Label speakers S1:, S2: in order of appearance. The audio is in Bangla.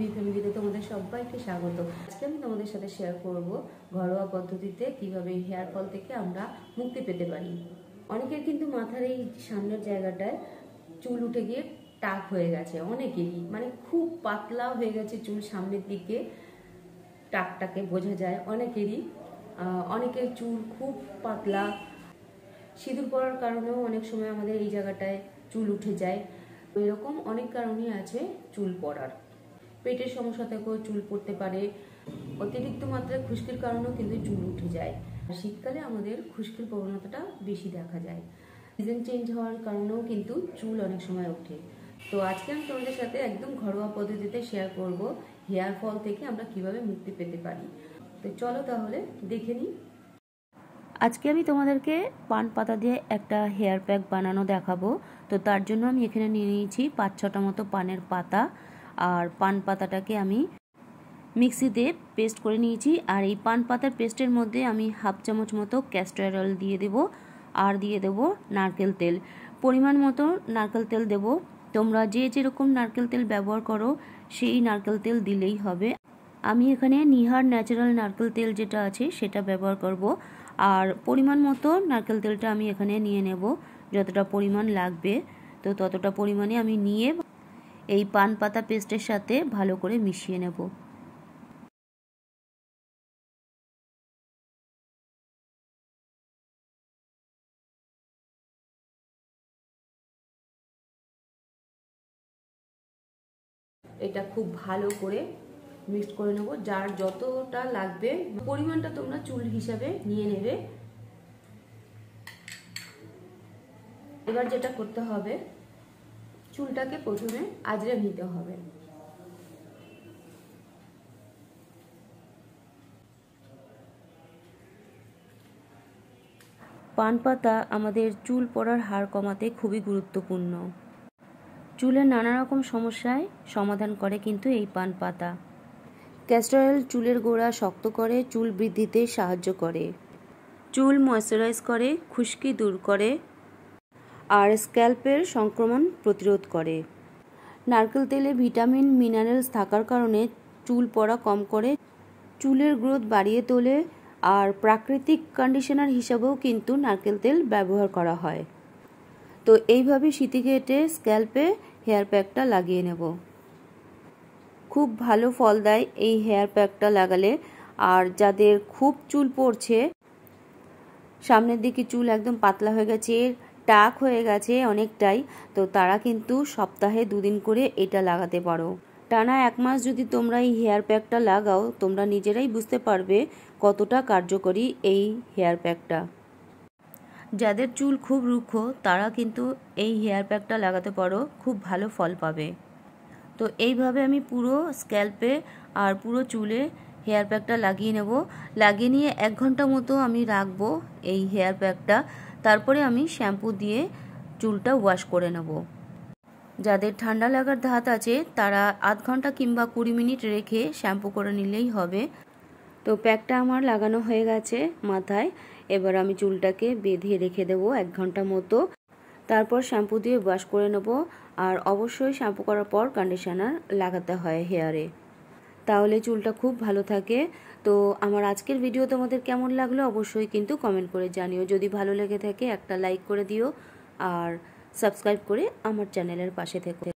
S1: সুমি ফ্যামিলিতে তোমাদের সবাইকে স্বাগত। আজকে আমি তোমাদের সাথে শেয়ার করব ঘরোয়া পদ্ধতিতে কিভাবে হেয়ার ফল থেকে আমরা মুক্তি পেতে পারি। অনেকের কিন্তু মাথার এই সামনের জায়গাটায় চুল উঠে গিয়ে টাক হয়ে গেছে, অনেকেরই মানে খুব পাতলা হয়ে গেছে চুল, সামনের দিকে টাকটাকে বোঝা যায় অনেকেরই। অনেকের চুল খুব পাতলা, সিঁদুর পরার কারণেও অনেক সময় আমাদের এই জায়গাটায় চুল উঠে যায়। এরকম অনেক কারণই আছে চুল পড়ার। পেটের সমস্যা থেকেও চুল পড়তে পারে, অতিরিক্ত মাত্রায় খুশকির কারণেও কিন্তু চুল উঠে যায়। শীতকালে আমাদের খুশকির প্রবণতাটা বেশি দেখা যায়। সিজন চেঞ্জ হওয়ার কারণেও কিন্তু চুল অনেক সময় ওঠে। তো আজকে আমি তোমাদের সাথে একদম ঘরোয়া পদ্ধতিতে শেয়ার করব হেয়ার ফল থেকে আমরা কিভাবে মুক্তি পেতে পারি। তো চলো তাহলে দেখে নিই। আজকে আমি তোমাদেরকে পান পাতা দিয়ে একটা হেয়ার প্যাক বানানো দেখাবো। তো তার জন্য আমি এখানে নিয়ে নিয়েছি 5-6টা মতো পানের পাতা, আর পান পাতাটাকে আমি মিক্সিতে পেস্ট করে নিয়েছি। আর এই পান পাতার পেস্টের মধ্যে আমি 1/2 চামচ মতো ক্যাস্টর অয়েল দিয়ে দেব, আর দিয়ে দেব নারকেল তেল। পরিমাণ মতো নারকেল তেল দেব। তোমরা যে যেরকম নারকেল তেল ব্যবহার করো সেই নারকেল তেল দিলেই হবে। আমি এখানে নিহার ন্যাচারাল নারকেল তেল যেটা আছে সেটা ব্যবহার করব। আর পরিমাণ মতো নারকেল তেলটা আমি এখানে নিয়ে নেব, যতটা পরিমাণ লাগবে তো ততটা পরিমাণে আমি নিয়ে এই পান পাতা পেস্টের সাথে ভালো করে মিশিয়ে নেব। এটা খুব ভালো করে মিক্স করে নেব। যার যতটা লাগবে পরিমাণটা তোমরা চুল হিসাবে নিয়ে নেবে। এবার যেটা করতে হবে, চুলটাকে প্রথমে আঁচড়ে নিতে হবে। পান পাতা আমাদের চুল পড়ার হার কমাতে খুবই গুরুত্বপূর্ণ। চুলের নানা রকম সমস্যায় সমাধান করে কিন্তু এই পান পাতা। ক্যাস্টর অয়েল চুলের গোড়া শক্ত করে, চুল বৃদ্ধিতে সাহায্য করে, চুল ময়েশ্চারাইজ করে, খুশকি দূর করে, আর স্ক্যাল্পের সংক্রমণ প্রতিরোধ করে। নারকেল তেলে ভিটামিন মিনারেলস থাকার কারণে চুল পড়া কম করে, চুলের গ্রোথ বাড়িয়ে তোলে। আর প্রাকৃতিক কন্ডিশনার হিসাবেও কিন্তু নারকেল তেল ব্যবহার করা হয়। তো এইভাবে সিঁথি কেটে স্ক্যাল্পে হেয়ার প্যাকটা লাগিয়ে নেব। খুব ভালো ফল দেয় এই হেয়ার প্যাকটা লাগালে। আর যাদের খুব চুল পড়ছে, সামনের দিকে চুল একদম পাতলা হয়ে গেছে, টাক হয়ে গেছে অনেকটাই, তো তারা কিন্তু সপ্তাহে 2 দিন করে এটা লাগাতে পারো। টানা 1 মাস যদি তোমরা এই হেয়ার প্যাকটা লাগাও, তোমরা নিজেরাই বুঝতে পারবে কতটা কার্যকরী এই হেয়ার প্যাকটা। যাদের চুল খুব রুক্ষ তারা কিন্তু এই হেয়ার প্যাকটা লাগাতে পারো, খুব ভালো ফল পাবে। তো এইভাবে আমি পুরো স্ক্যাল্পে আর পুরো চুলে হেয়ার প্যাকটা লাগিয়ে নেব। লাগিয়ে নিয়ে 1 ঘন্টা মতো আমি রাখবো এই হেয়ার প্যাকটা। তারপরে আমি শ্যাম্পু দিয়ে চুলটা ওয়াশ করে নেব। যাদের ঠান্ডা লাগার ধাত আছে তারা আধ ঘন্টা কিংবা 20 মিনিট রেখে শ্যাম্পু করে নিলেই হবে। তো প্যাকটা আমার লাগানো হয়ে গেছে মাথায়। এবার আমি চুলটাকে বেঁধে রেখে দেবো 1 ঘন্টা মতো। তারপর শ্যাম্পু দিয়ে ওয়াশ করে নেব। আর অবশ্যই শ্যাম্পু করার পর কন্ডিশনার লাগাতে হয় হেয়ারে, তাহলে চুলটা খুব ভালো থাকে। তো আমার আজকের ভিডিও তোমাদের কেমন লাগলো অবশ্যই কিন্তু কমেন্ট করে জানিও। যদি ভালো লেগে থাকে একটা লাইক করে দিও, আর সাবস্ক্রাইব করে আমার চ্যানেলের পাশে থেকো।